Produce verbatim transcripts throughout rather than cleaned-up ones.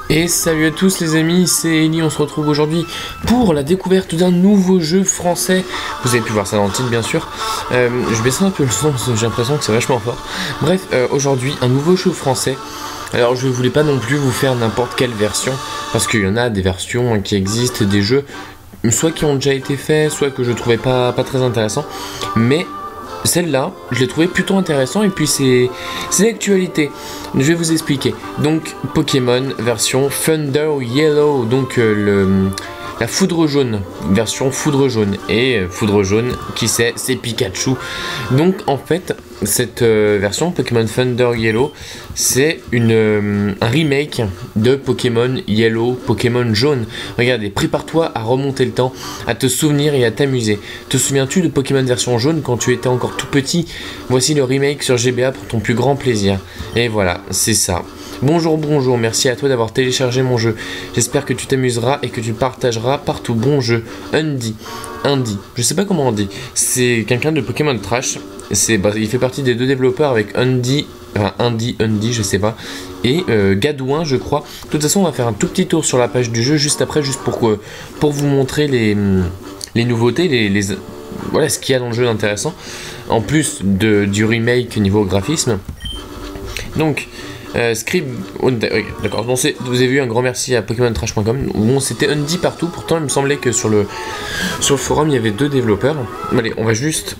Et salut à tous les amis, c'est Eli, on se retrouve aujourd'hui pour la découverte d'un nouveau jeu français. Vous avez pu voir ça dans le titre bien sûr. Euh, je baisse un peu le son parce que j'ai l'impression que c'est vachement fort. Bref, euh, aujourd'hui un nouveau jeu français. Alors je voulais pas non plus vous faire n'importe quelle version, parce qu'il y en a des versions qui existent, des jeux, soit qui ont déjà été faits, soit que je trouvais pas, pas très intéressant. Mais celle-là, je l'ai trouvé plutôt intéressant et puis c'est l'actualité. Je vais vous expliquer. Donc Pokémon version Thunder Yellow, donc euh, le, la foudre jaune, version foudre jaune. Et euh, foudre jaune, qui c'est, c'est Pikachu. Donc en fait, cette euh, version Pokémon Thunder Yellow, c'est une euh, un remake de Pokémon Yellow, Pokémon jaune. Regardez, prépare-toi à remonter le temps, à te souvenir et à t'amuser. Te souviens-tu de Pokémon version jaune quand tu étais encore tout petit? Voici le remake sur G B A pour ton plus grand plaisir. Et voilà, c'est ça. Bonjour, bonjour, merci à toi d'avoir téléchargé mon jeu. J'espère que tu t'amuseras et que tu partageras partout. Bon jeu, Undy. Undy, je sais pas comment on dit. C'est quelqu'un de Pokémon Trash. C'est, bah, il fait partie des deux développeurs avec Undy, enfin Undy, Undy, je sais pas, et euh, Gadouin, je crois. De toute façon, on va faire un tout petit tour sur la page du jeu juste après, juste pour que, pour vous montrer les, les nouveautés, les, les, voilà ce qu'il y a dans le jeu d'intéressant, en plus de, du remake niveau graphisme. Donc, euh, script, oh, d'accord, bon, vous avez vu, un grand merci à Pokémon Trash point com. Bon, c'était Undy partout, pourtant il me semblait que sur le, sur le forum il y avait deux développeurs. Allez, on va juste...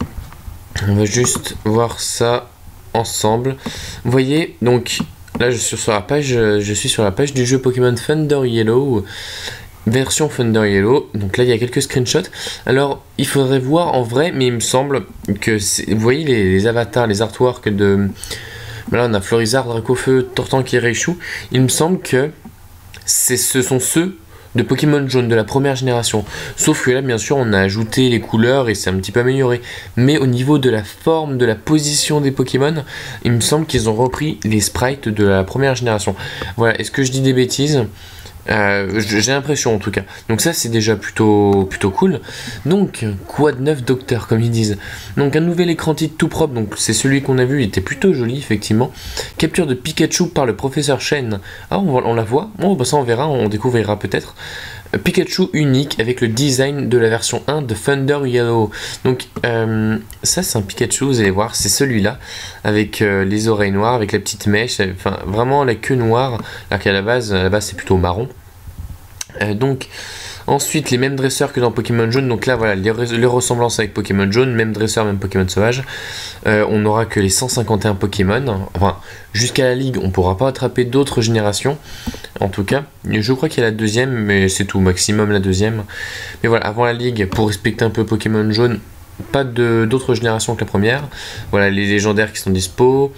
On va juste voir ça ensemble. Vous voyez, donc là je suis sur la page, je suis sur la page du jeu Pokémon Thunder Yellow, version Thunder Yellow. Donc là il y a quelques screenshots. Alors il faudrait voir en vrai, mais il me semble que vous voyez les, les avatars, les artworks de. Là on a Florizard, Dracofeu, Tortank et Raichu. Il me semble que ce sont ceux de Pokémon jaune de la première génération, sauf que là bien sûr on a ajouté les couleurs et c'est un petit peu amélioré, mais au niveau de la forme, de la position des Pokémon, il me semble qu'ils ont repris les sprites de la première génération. Voilà, est-ce que je dis des bêtises? Euh, j'ai l'impression en tout cas. Donc ça c'est déjà plutôt plutôt cool. Donc quoi de neuf docteur comme ils disent. Donc un nouvel écran titre tout propre. Donc c'est celui qu'on a vu, il était plutôt joli effectivement. Capture de Pikachu par le professeur Chen. Ah on, on la voit. Bon bah ça on verra, on découvrira peut-être. Pikachu unique avec le design de la version un de Thunder Yellow. Donc euh, ça c'est un Pikachu, vous allez voir, c'est celui-là avec euh, les oreilles noires, avec la petite mèche, enfin vraiment la queue noire, alors qu'à la base, à la base c'est plutôt marron. Euh, donc ensuite les mêmes dresseurs que dans Pokémon jaune, donc là voilà les, les ressemblances avec Pokémon jaune, même dresseur, même Pokémon sauvage. Euh, on n'aura que les cent cinquante et un Pokémon, enfin jusqu'à la ligue on pourra pas attraper d'autres générations, en tout cas je crois qu'il y a la deuxième, mais c'est tout, maximum la deuxième. Mais voilà, avant la ligue, pour respecter un peu Pokémon jaune, pas d'autres générations que la première. Voilà les légendaires qui sont dispo.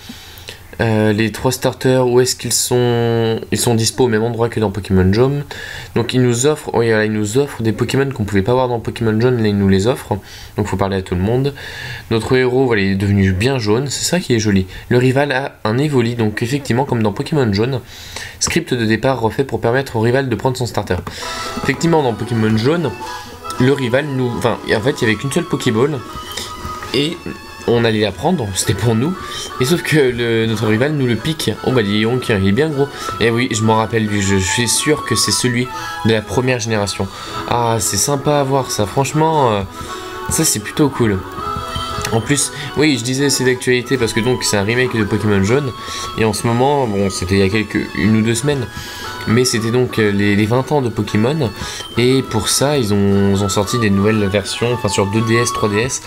Euh, les trois starters, où est-ce qu'ils sont? Ils sont dispo au même endroit que dans Pokémon jaune. Donc ils nous offrent, oh, là, ils nous offrent des Pokémon qu'on pouvait pas voir dans Pokémon jaune, là ils nous les offrent. Donc faut parler à tout le monde. Notre héros, voilà, il est devenu bien jaune, c'est ça qui est joli. Le rival a un Evoli, donc effectivement comme dans Pokémon jaune. Script de départ refait pour permettre au rival de prendre son starter. Effectivement dans Pokémon jaune, le rival nous, enfin en fait il y avait qu'une seule Pokéball et on allait la prendre, c'était pour nous, et sauf que le, notre rival nous le pique. Oh bah dis donc, il est bien gros. Et oui, je m'en rappelle du jeu, je suis sûr que c'est celui de la première génération. Ah, c'est sympa à voir ça, franchement, euh, ça c'est plutôt cool. En plus, oui, je disais c'est d'actualité parce que donc c'est un remake de Pokémon jaune, et en ce moment, bon, c'était il y a quelques, une ou deux semaines, mais c'était donc les, les vingt ans de Pokémon, et pour ça, ils ont, ils ont sorti des nouvelles versions, enfin sur deux D S, trois D S.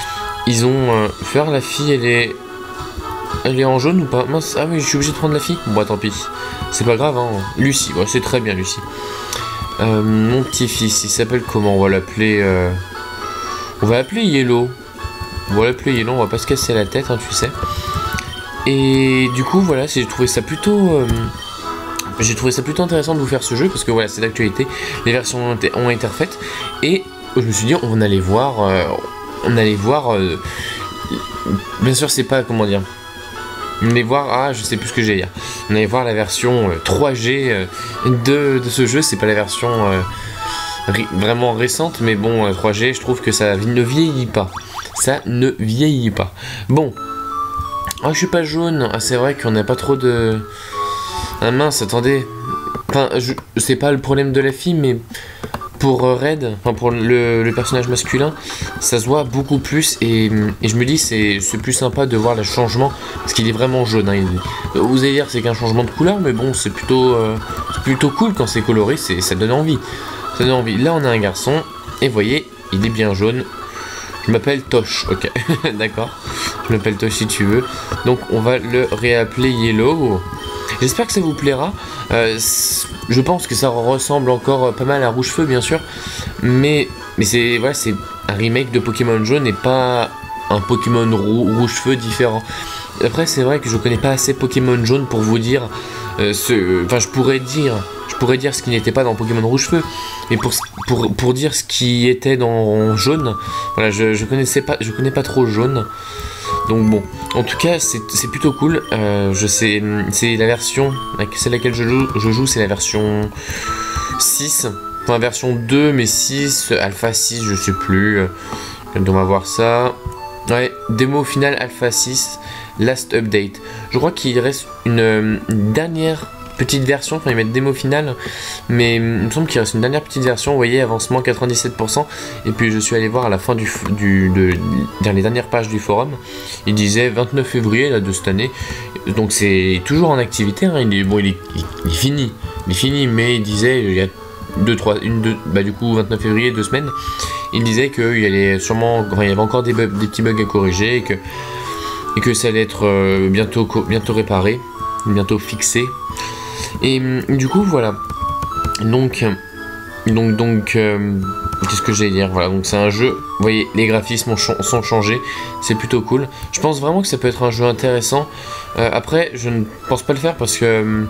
Ils ont euh, faire la fille, elle est elle est en jaune ou pas? Mince, ah oui, je suis obligé de prendre la fille. Bon bah tant pis, c'est pas grave hein. Lucie, ouais, c'est très bien Lucie. Euh, mon petit-fils, il s'appelle comment? On va l'appeler euh... on va l'appeler Yellow. On va l'appeler Yellow, on va pas se casser la tête hein, tu sais. Et du coup voilà, j'ai trouvé ça plutôt euh... j'ai trouvé ça plutôt intéressant de vous faire ce jeu parce que voilà, c'est d'actualité, les versions ont été, ont été refaites, et je me suis dit on allait voir euh... on allait voir, euh, bien sûr c'est pas, comment dire, on allait voir, ah je sais plus ce que j'ai à dire, on allait voir la version euh, trois G euh, de, de ce jeu, c'est pas la version euh, vraiment récente, mais bon, euh, trois G je trouve que ça ne vieillit pas, ça ne vieillit pas. Bon, ah je suis pas jaune, ah c'est vrai qu'on n'a pas trop de, ah mince, attendez, Enfin, je... c'est pas le problème de la fille, mais pour Red, enfin pour le, le personnage masculin, ça se voit beaucoup plus et, et je me dis c'est plus sympa de voir le changement parce qu'il est vraiment jaune. Hein, il, vous allez dire c'est qu'un changement de couleur, mais bon c'est plutôt, euh, plutôt cool quand c'est coloré, ça donne envie. Ça donne envie. Là on a un garçon et vous voyez il est bien jaune. Je m'appelle Tosh, ok, d'accord. Je m'appelle Tosh si tu veux. Donc on va le réappeler Yellow. J'espère que ça vous plaira. Euh, je pense que ça ressemble encore pas mal à Rouge-Feu, bien sûr. Mais, mais c'est voilà, c'est un remake de Pokémon Jaune et pas un Pokémon Rouge-Feu différent. Après, c'est vrai que je connais pas assez Pokémon Jaune pour vous dire... Euh, ce, enfin, je pourrais dire... Je pourrais dire ce qui n'était pas dans Pokémon Rouge-Feu. Mais pour, pour, pour dire ce qui était dans Jaune... Voilà, je, je connaissais pas... Je connais pas trop Jaune. Donc bon, en tout cas c'est plutôt cool, euh, je sais, c'est la version, celle à laquelle je joue, je joue c'est la version six, enfin version deux mais six, alpha six je sais plus, on va voir ça, ouais, démo finale alpha six, last update, je crois qu'il reste une, une dernière petite version, enfin ils mettent démo finale, mais il me semble qu'il reste une dernière petite version, vous voyez, avancement quatre-vingt-dix-sept pour cent, et puis je suis allé voir à la fin du, du de, dans les dernières pages du forum, il disait vingt-neuf février là, de cette année, donc c'est toujours en activité, hein, il est, bon il est, il, il est fini, il est fini, mais il disait, il y a deux, trois, une, deux, bah du coup vingt-neuf février, deux semaines, il disait qu'il y allait sûrement, enfin, il y avait encore des, bugs, des petits bugs à corriger, et que, et que ça allait être euh, bientôt, bientôt réparé, bientôt fixé. Et du coup voilà, donc donc donc euh, qu'est-ce que j'allais dire, voilà, donc c'est un jeu, vous voyez les graphismes sont changés, c'est plutôt cool, je pense vraiment que ça peut être un jeu intéressant. Euh, après je ne pense pas le faire parce que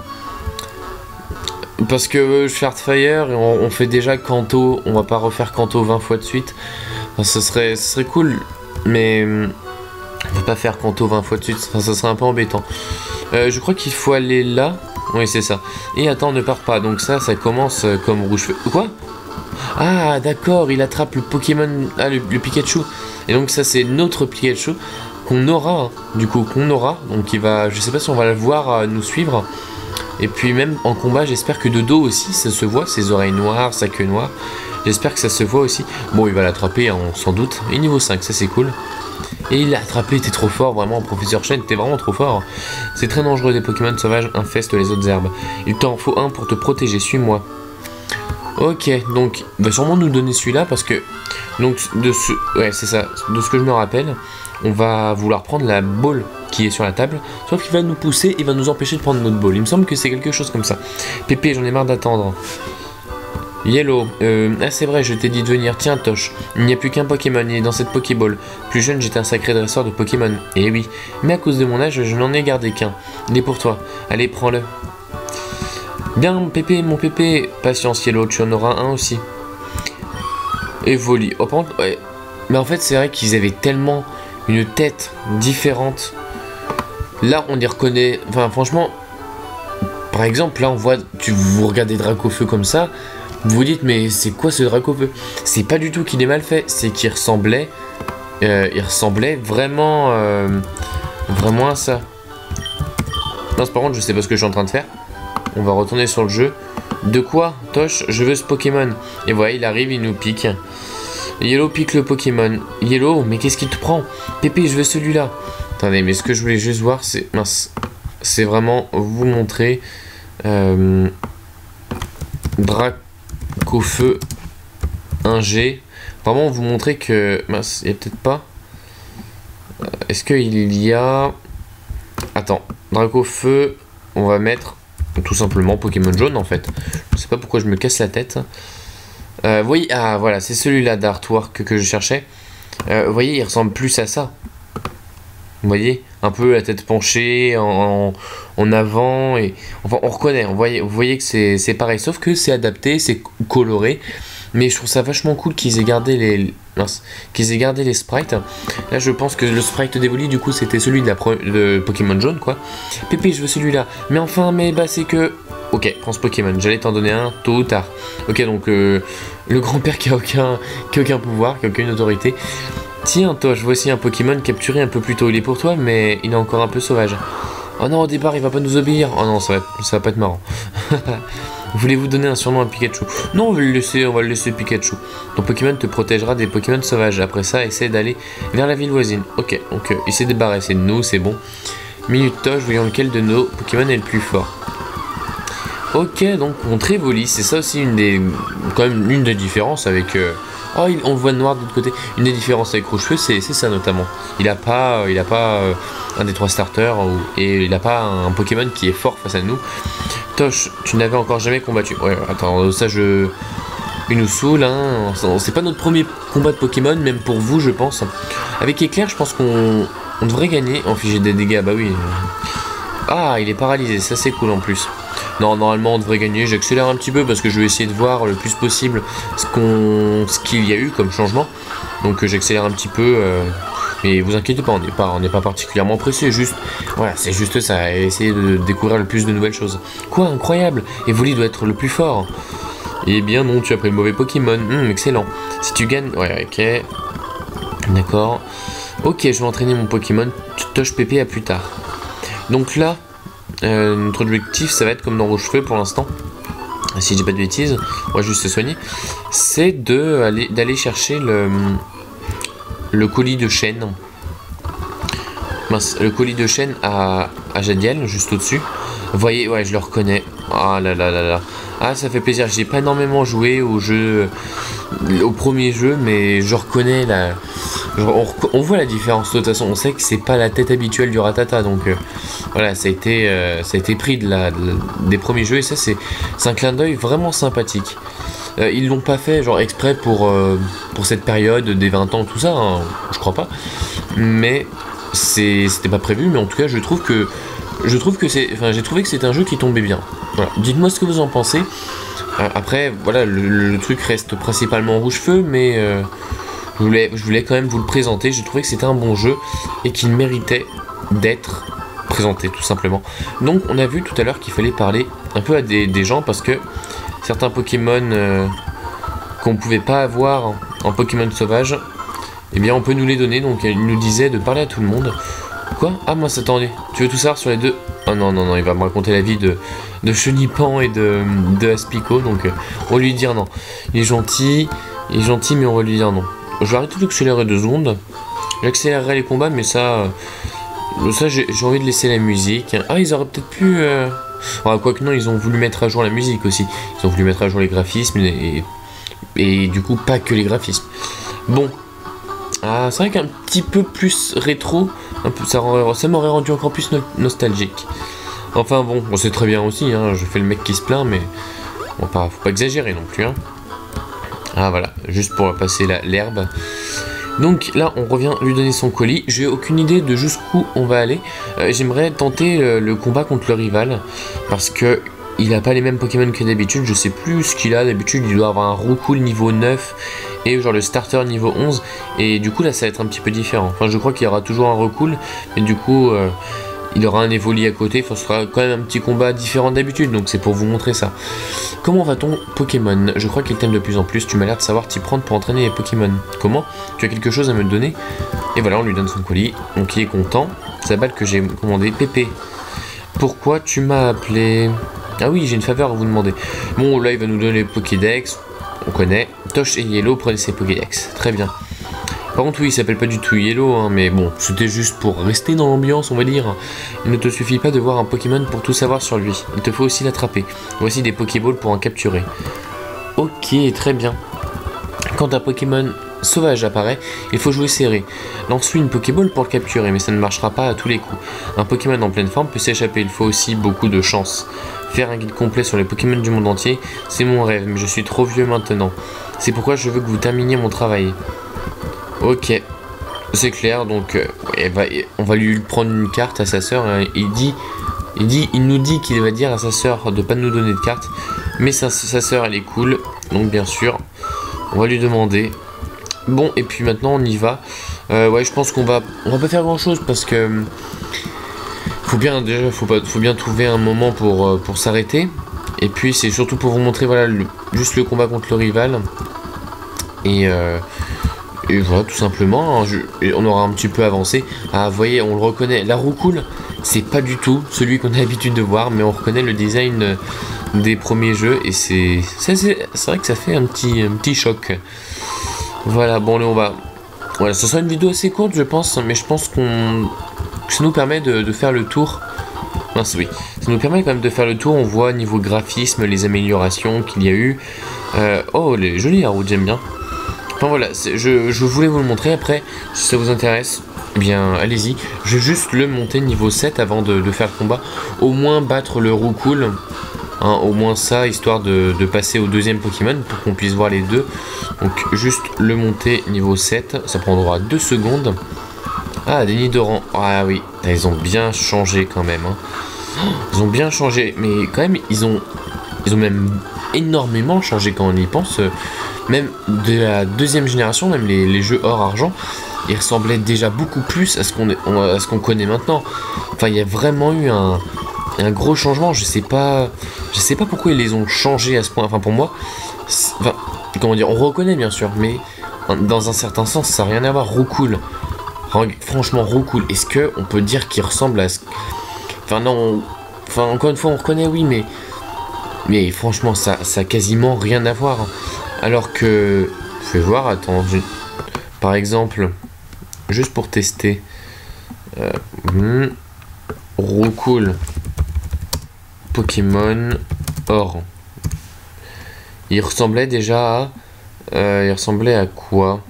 parce que Shardfire on, on fait déjà Kanto, on va pas refaire Kanto vingt fois de suite, enfin, ce serait ce serait cool mais on va pas faire Kanto vingt fois de suite, enfin, ça serait un peu embêtant. Euh, je crois qu'il faut aller là. Oui, c'est ça. Et attends, ne pars pas. Donc ça, ça commence comme Rouge-Feu. Quoi? Ah, d'accord, il attrape le Pokémon... Ah, le, le Pikachu. Et donc ça, c'est notre Pikachu qu'on aura, hein, du coup, qu'on aura. Donc il va... Je sais pas si on va le voir euh, nous suivre. Et puis même en combat, j'espère que de dos aussi, ça se voit. Ses oreilles noires, sa queue noire. J'espère que ça se voit aussi. Bon, il va l'attraper, hein, sans doute. Et niveau cinq, ça c'est cool. Et il l'a attrapé, t'es trop fort, vraiment, Professeur Chen, t'es vraiment trop fort. C'est très dangereux, des Pokémon sauvages infestent les autres herbes. Il t'en faut un pour te protéger, suis-moi. Ok, donc, il va sûrement nous donner celui-là, parce que, donc, de ce, ouais, c'est ça, de ce que je me rappelle, on va vouloir prendre la balle qui est sur la table, sauf qu'il va nous pousser et va nous empêcher de prendre notre balle. Il me semble que c'est quelque chose comme ça. Pépé, j'en ai marre d'attendre. Yellow, euh, ah c'est vrai, je t'ai dit de venir, tiens Tosh, il n'y a plus qu'un Pokémon, il est dans cette Pokéball. Plus jeune, j'étais un sacré dresseur de Pokémon, eh oui, mais à cause de mon âge, je n'en ai gardé qu'un. Il est pour toi, allez, prends-le. Bien, mon Pépé, mon Pépé, patience Yellow, tu en auras un aussi. Et Voli, oh, par contre, ouais. Mais en fait, c'est vrai qu'ils avaient tellement une tête différente. Là, on les reconnaît, enfin franchement, par exemple, là on voit, tu vous regardez Dracofeu comme ça, vous vous dites mais c'est quoi ce Dracofeu? C'est pas du tout qu'il est mal fait, c'est qu'il ressemblait, euh, il ressemblait vraiment, euh, vraiment à ça. Non, par contre je sais pas ce que je suis en train de faire. On va retourner sur le jeu. De quoi, Tosh? Je veux ce Pokémon. Et voilà, il arrive, il nous pique. Yellow pique le Pokémon. Yellow, mais qu'est-ce qu'il te prend? Pépé, je veux celui-là. Attendez, mais ce que je voulais juste voir, c'est mince, c'est vraiment vous montrer euh, Dracofeu un G. Vraiment vous montrer que mince, il n'y a peut-être pas. Est-ce qu'il y a... Attends, Dracofeu, on va mettre tout simplement Pokémon jaune en fait. Je sais pas pourquoi je me casse la tête. Euh, vous voyez, ah voilà, c'est celui-là d'artwork que, que je cherchais. Euh, vous voyez, il ressemble plus à ça. Vous voyez, un peu la tête penchée, en, en, en avant, et enfin on reconnaît, on voyez, vous voyez que c'est pareil, sauf que c'est adapté, c'est coloré, mais je trouve ça vachement cool qu'ils aient gardé les qu'ils aient gardé les sprites. Là je pense que le sprite d'Evoli du coup c'était celui de, la pro, de Pokémon jaune quoi. Pépé, je veux celui-là, mais enfin, mais bah c'est que... Ok, prends ce Pokémon, j'allais t'en donner un tôt ou tard. Ok, donc euh, le grand-père qui a aucun, qui a aucun pouvoir, qui a aucune autorité. Tiens, Tosh, voici un Pokémon capturé un peu plus tôt. Il est pour toi, mais il est encore un peu sauvage. Oh non, au départ, il va pas nous obéir. Oh non, ça va, ça va pas être marrant. Voulez-vous donner un surnom à Pikachu? Non, on va le laisser, on va le laisser Pikachu. Ton Pokémon te protégera des Pokémon sauvages. Après ça, essaie d'aller vers la ville voisine. Ok, donc euh, il s'est débarrassé de nous, c'est bon. Minute Toche, voyons lequel de nos Pokémon est le plus fort. Ok, donc contre Evoli, c'est ça aussi une des, quand même une des différences avec. Euh... Oh, il, on le voit noir de l'autre côté. Une des différences avec Rouge-Feu, c'est ça notamment. Il a pas, il a pas euh, un des trois starters ou, et il a pas un Pokémon qui est fort face à nous. Toche, tu n'avais encore jamais combattu. Ouais, attends, ça je, il nous saoule. Hein. C'est pas notre premier combat de Pokémon, même pour vous, je pense. Avec Éclair, je pense qu'on on devrait gagner. Infliger des dégâts, bah oui. Ah, il est paralysé, ça c'est cool en plus. Non, normalement on devrait gagner, j'accélère un petit peu parce que je vais essayer de voir le plus possible ce qu'on, ce qu'il y a eu comme changement. Donc euh, j'accélère un petit peu, euh, mais vous inquiétez pas, on n'est pas, on n'est pas particulièrement pressé, juste, voilà, c'est juste ça, essayer de découvrir le plus de nouvelles choses. Quoi, incroyable, Evoli doit être le plus fort. Eh bien non, tu as pris le mauvais Pokémon, hum, excellent. Si tu gagnes, ouais, ok, d'accord. Ok, je vais entraîner mon Pokémon, Toche Pépé à plus tard. Donc là, Euh, notre objectif, ça va être comme dans Rouge-Feu pour l'instant, si je dis pas de bêtises, on va juste se soigner, c'est de aller d'aller chercher le le colis de chêne. Mince, le colis de chêne à, à Jadiel, juste au-dessus. Vous voyez, ouais, je le reconnais. Ah là là là là. Ah, ça fait plaisir. J'ai pas énormément joué au jeu, au premier jeu, mais je reconnais la. On, on voit la différence de toute façon. On sait que c'est pas la tête habituelle du Rattata, donc euh, voilà, ça a été, euh, ça a été pris de la, de la, des premiers jeux et ça c'est, c'est un clin d'œil vraiment sympathique. Euh, ils l'ont pas fait genre exprès pour euh, pour cette période des vingt ans tout ça, hein, je crois pas. Mais c'est, c'était pas prévu. Mais en tout cas, je trouve que je trouve que c'est, enfin, j'ai trouvé que c'était un jeu qui tombait bien. Voilà. Dites-moi ce que vous en pensez. Euh, après, voilà, le, le truc reste principalement Rouge-Feu, mais euh, je voulais, je voulais quand même vous le présenter. J'ai trouvé que c'était un bon jeu et qu'il méritait d'être présenté, tout simplement. Donc, on a vu tout à l'heure qu'il fallait parler un peu à des, des gens parce que certains Pokémon euh, qu'on pouvait pas avoir en, en Pokémon sauvage, eh bien, on peut nous les donner. Donc, il nous disait de parler à tout le monde. Quoi? Ah, moi, attendez. Tu veux tout savoir sur les deux? Oh non, non, non, il va me raconter la vie de, de Chenipan et de, de Aspico, donc euh, on va lui dire non. Il est gentil, il est gentil, mais on va lui dire non. Je vais arrêter d'accélérer deux secondes. J'accélérerai les combats, mais ça, euh, ça j'ai envie de laisser la musique. Ah, ils auraient peut-être pu... Euh... Ah, quoique non, ils ont voulu mettre à jour la musique aussi. Ils ont voulu mettre à jour les graphismes, et, et, et du coup, pas que les graphismes. Bon. Ah, c'est vrai qu'un petit peu plus rétro, un peu, ça, ça m'aurait rendu encore plus no nostalgique. Enfin bon, bon c'est très bien aussi, hein, je fais le mec qui se plaint, mais bon, pas, faut pas exagérer non plus. Hein. Ah voilà, juste pour passer l'herbe. Donc là, on revient lui donner son colis. J'ai aucune idée de jusqu'où on va aller. Euh, J'aimerais tenter le, le combat contre le rival, parce que il a pas les mêmes Pokémon que d'habitude. Je sais plus ce qu'il a d'habitude. Il doit avoir un Roucoule niveau neuf et genre le starter niveau onze. Et du coup là ça va être un petit peu différent. Enfin je crois qu'il y aura toujours un Roucoule, mais du coup euh, il aura un Evoli à côté. Enfin ce sera quand même un petit combat différent d'habitude. Donc c'est pour vous montrer ça. Comment va ton Pokémon? Je crois qu'il t'aime de plus en plus. Tu m'as l'air de savoir t'y prendre pour entraîner les Pokémon. Comment? Tu as quelque chose à me donner? Et voilà, on lui donne son colis. Donc il est content. C'est la balle que j'ai commandée. Pépé, pourquoi tu m'as appelé? Ah oui, j'ai une faveur à vous demander. Bon, là, il va nous donner les Pokédex. On connaît. Toche et Yellow, prenez ces Pokédex. Très bien. Par contre, oui, il s'appelle pas du tout Yellow, hein, mais bon, c'était juste pour rester dans l'ambiance, on va dire. Il ne te suffit pas de voir un Pokémon pour tout savoir sur lui. Il te faut aussi l'attraper. Voici des Pokéballs pour en capturer. Ok, très bien. Quand un Pokémon sauvage apparaît, il faut jouer serré. Lance-lui une Pokéball pour le capturer, mais ça ne marchera pas à tous les coups. Un Pokémon en pleine forme peut s'échapper, il faut aussi beaucoup de chance. Faire un guide complet sur les Pokémon du monde entier, c'est mon rêve, mais je suis trop vieux maintenant. C'est pourquoi je veux que vous terminiez mon travail. Ok, c'est clair, donc euh, elle va, on va lui prendre une carte à sa sœur. Hein, il dit, il dit, il nous dit qu'il va dire à sa sœur de pas nous donner de carte, mais sa, sa sœur elle est cool, donc bien sûr, on va lui demander. Bon, et puis maintenant on y va. Euh, ouais, je pense qu'on va, on va pas faire grand chose parce que faut bien déjà, faut pas, faut bien trouver un moment pour euh, pour s'arrêter. Et puis c'est surtout pour vous montrer voilà le, juste le combat contre le rival. Et euh, Et voilà, tout simplement, hein, je, on aura un petit peu avancé. Ah, vous voyez, on le reconnaît. La Roucoule, c'est pas du tout celui qu'on a l'habitude de voir, mais on reconnaît le design des premiers jeux et c'est c'est vrai que ça fait un petit, un petit choc. Voilà, bon, là on va... Voilà, ce sera une vidéo assez courte, je pense, mais je pense qu'on... ça nous permet de, de faire le tour. Mince, oui. Ça nous permet quand même de faire le tour, on voit niveau graphisme, les améliorations qu'il y a eu. Euh, oh, les jolis Haroud, j'aime bien. Enfin voilà, je, je voulais vous le montrer, après, si ça vous intéresse, eh bien allez-y. Je vais juste le monter niveau sept avant de, de faire le combat. Au moins battre le Roucoule, hein, au moins ça, histoire de, de passer au deuxième Pokémon, pour qu'on puisse voir les deux. Donc juste le monter niveau sept, ça prendra deux secondes. Ah, des Nidoran, ah oui, ils ont bien changé quand même. Hein. Ils ont bien changé, mais quand même, ils ont, ils ont même énormément changé quand on y pense. Même de la deuxième génération, même les, les jeux or argent, ils ressemblaient déjà beaucoup plus à ce qu'on à ce qu'on connaît maintenant. Enfin, il y a vraiment eu un, un gros changement. Je sais pas, je sais pas pourquoi ils les ont changés à ce point. Enfin, pour moi, enfin, comment dire, on reconnaît bien sûr, mais dans un certain sens, ça n'a rien à voir. Roucoule, franchement, Roucoule, est-ce que on peut dire qu'il ressemble à ce... Enfin non, on... enfin encore une fois, on reconnaît, oui, mais mais franchement, ça, ça a quasiment rien à voir. Alors que, je vais voir, attends, je... par exemple, juste pour tester, euh, hmm, Roucoule, Pokémon Or. Il ressemblait déjà à, euh, il ressemblait à quoi?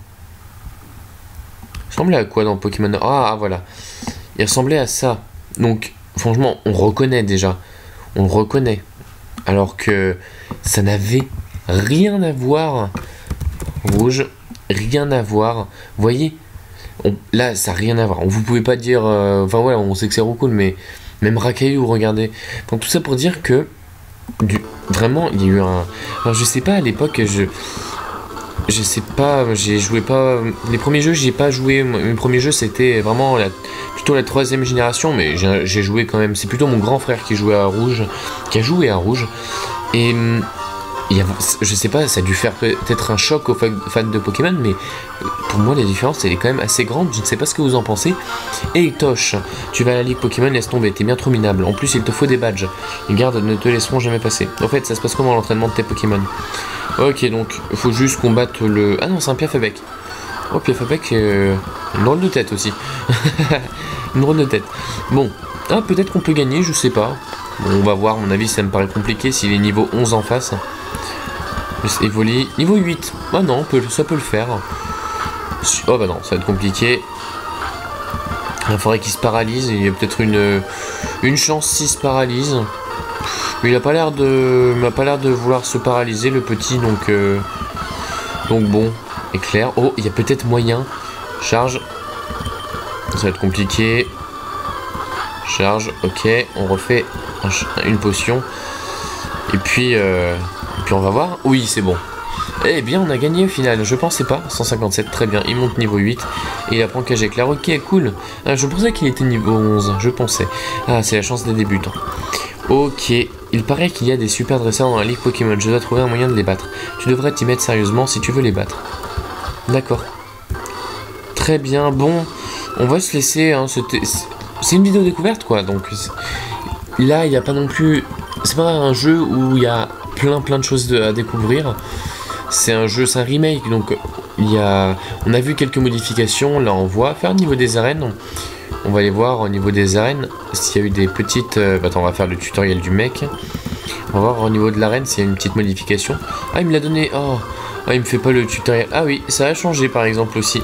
Il ressemblait à quoi dans Pokémon Or? Ah, voilà, il ressemblait à ça. Donc, franchement, on reconnaît déjà, on le reconnaît. Alors que ça n'avait rien à voir. Rouge, rien à voir. Vous voyez, on, là, ça n'a rien à voir. Vous pouvez pas dire... Euh, enfin, voilà, on sait que c'est Roucoule, mais même Rakayu, regardez. Donc, tout ça pour dire que... Du, vraiment, il y a eu un... Alors, je sais pas, à l'époque, je... Je sais pas, j'ai joué pas... Les premiers jeux, j'y ai pas joué. Mes premiers jeux, c'était vraiment la, plutôt la troisième génération, mais j'ai joué quand même. C'est plutôt mon grand frère qui jouait à Rouge, qui a joué à Rouge. Et... Il y a, je sais pas, ça a dû faire peut-être un choc aux fans de Pokémon, mais pour moi la différence elle est quand même assez grande, je ne sais pas ce que vous en pensez. Et Tosh, tu vas à la ligue Pokémon, laisse tomber, t'es bien trop minable, en plus il te faut des badges, les gardes ne te laisseront jamais passer. En fait ça se passe comment l'entraînement de tes Pokémon? Ok, donc il faut juste combattre le... Ah non, c'est un Piafabec. Oh, Piafabec, euh... une drôle de tête aussi. Une drôle de tête. Bon, ah, peut-être qu'on peut gagner, je sais pas. Bon, on va voir, à mon avis ça me paraît compliqué s'il est niveau onze en face. Evoli, niveau huit. Ah non, peut, ça peut le faire. Oh bah non, ça va être compliqué. Il faudrait qu'il se paralyse. Il y a peut-être une, une chance s'il se paralyse. Mais il a pas l'air de, il a pas l'air de vouloir se paralyser le petit, donc euh, donc bon, éclair. Oh, il y a peut-être moyen. Charge. Ça va être compliqué. Charge. Ok, on refait un, une potion. Et puis. Euh, Puis on va voir. Oui, c'est bon. Eh bien, on a gagné au final. Je pensais pas. cent cinquante-sept, très bien. Il monte niveau huit. Et il apprend cage éclair. Ok, cool. Ah, je pensais qu'il était niveau onze. Je pensais. Ah, c'est la chance des débutants. Ok. Il paraît qu'il y a des super dresseurs dans la ligue Pokémon. Je dois trouver un moyen de les battre. Tu devrais t'y mettre sérieusement si tu veux les battre. D'accord. Très bien. Bon, on va se laisser. Hein, c'est une vidéo découverte, quoi. Donc, là, il n'y a pas non plus... C'est pas un jeu où il y a... plein plein de choses de, à découvrir. C'est un jeu, c'est un remake, donc il y a, on a vu quelques modifications. Là on voit faire au niveau des arènes, on, on va aller voir au niveau des arènes s'il y a eu des petites euh, attends, on va faire le tutoriel du mec, on va voir au niveau de l'arène s'il y a une petite modification. Ah, il me l'a donné. Oh, ah, il me fait pas le tutoriel. Ah oui, ça a changé par exemple aussi.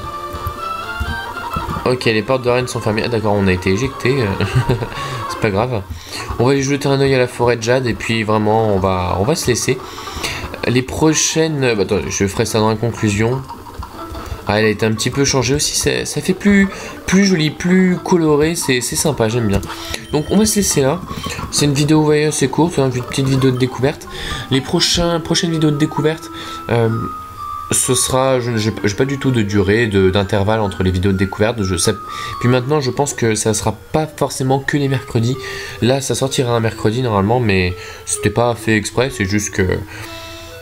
Ok, les portes d'arène sont fermées. Ah d'accord, on a été éjecté. C'est pas grave. On va aller jeter un oeil à la forêt de Jade et puis vraiment on va, on va se laisser. Les prochaines... Bah, attends, je ferai ça dans la conclusion. Ah, elle a été un petit peu changée aussi. Ça, ça fait plus, plus joli, plus coloré. C'est sympa, j'aime bien. Donc on va se laisser là. C'est une vidéo, vous voyez, assez courte. Hein, une petite vidéo de découverte. Les prochains, prochaines vidéos de découverte... Euh, ce sera, je n'ai pas du tout de durée, d'intervalle entre les vidéos de découverte. Je sais. Puis maintenant, je pense que ça sera pas forcément que les mercredis. Là, ça sortira un mercredi normalement, mais c'était pas fait exprès. C'est juste que,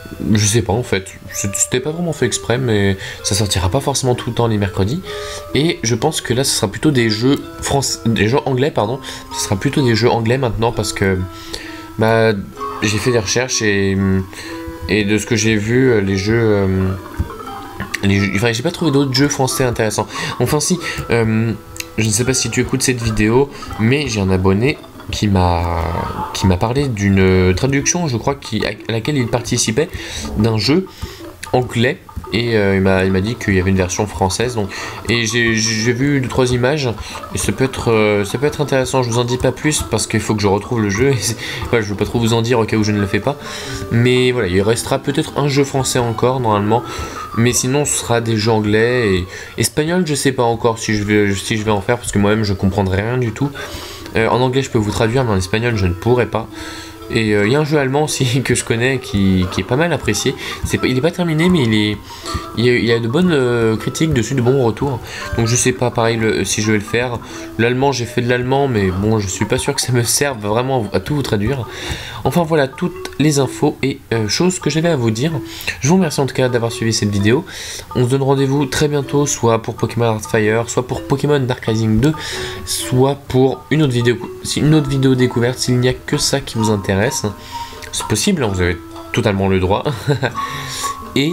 Je sais pas en fait, c'était pas vraiment fait exprès, mais ça sortira pas forcément tout le temps les mercredis. Et je pense que là, ce sera plutôt des jeux français, des jeux anglais, pardon. Ce sera plutôt des jeux anglais maintenant parce que bah j'ai fait des recherches et et de ce que j'ai vu, les jeux, euh, les jeux enfin j'ai pas trouvé d'autres jeux français intéressants. Enfin si, euh, je ne sais pas si tu écoutes cette vidéo, mais j'ai un abonné qui m'a qui m'a parlé d'une traduction, je crois, qui, à laquelle il participait, d'un jeu anglais, et euh, il m'a il m'a dit qu'il y avait une version française, donc et j'ai j'ai vu deux trois images et ça peut être euh, ça peut être intéressant. Je vous en dis pas plus parce qu'il faut que je retrouve le jeu et voilà, je veux pas trop vous en dire au cas où je ne le fais pas, mais voilà, il restera peut-être un jeu français encore normalement, mais sinon ce sera des jeux anglais et espagnol. Je sais pas encore si je vais si je vais en faire parce que moi-même je comprendrai rien du tout. Euh, en anglais je peux vous traduire, mais en espagnol je ne pourrais pas. Et il euh, y a un jeu allemand aussi que je connais qui, qui est pas mal apprécié. C'est pas, il est pas terminé, mais il est, il y a, il y a de bonnes euh, critiques dessus, de bons retours. Donc je sais pas pareil le, si je vais le faire. L'allemand, j'ai fait de l'allemand, mais bon, je suis pas sûr que ça me serve vraiment à tout vous traduire. Enfin voilà toutes les infos et euh, choses que j'avais à vous dire. Je vous remercie en tout cas d'avoir suivi cette vidéo. On se donne rendez-vous très bientôt, soit pour Pokémon Heartfire, soit pour Pokémon Dark Rising deux, soit pour une autre vidéo, une autre vidéo découverte s'il n'y a que ça qui vous intéresse. C'est possible, vous avez totalement le droit. et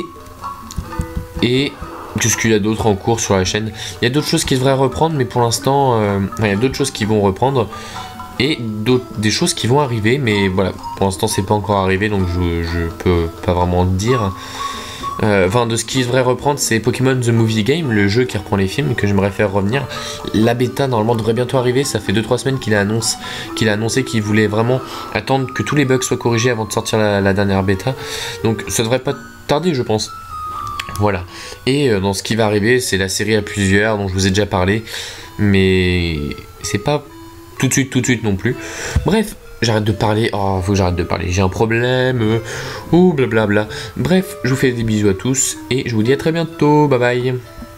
et qu'est-ce qu'il y a d'autre en cours sur la chaîne? Il y a d'autres choses qui devraient reprendre, mais pour l'instant, euh, enfin, il y a d'autres choses qui vont reprendre et d'autres des choses qui vont arriver, mais voilà, pour l'instant c'est pas encore arrivé, donc je, je peux pas vraiment dire. Euh, enfin, de ce qui devrait reprendre, c'est Pokémon The Movie Game, le jeu qui reprend les films, que j'aimerais faire revenir. La bêta, normalement, devrait bientôt arriver. Ça fait deux trois semaines qu'il a, annonce, qu'il a annoncé qu'il voulait vraiment attendre que tous les bugs soient corrigés avant de sortir la, la dernière bêta. Donc, ça devrait pas tarder, je pense. Voilà. Et euh, dans ce qui va arriver, c'est la série à plusieurs, dont je vous ai déjà parlé. Mais c'est pas tout de suite, tout de suite non plus. Bref. J'arrête de parler, oh faut que j'arrête de parler, j'ai un problème, euh, ou blablabla. Bref, je vous fais des bisous à tous et je vous dis à très bientôt, bye bye.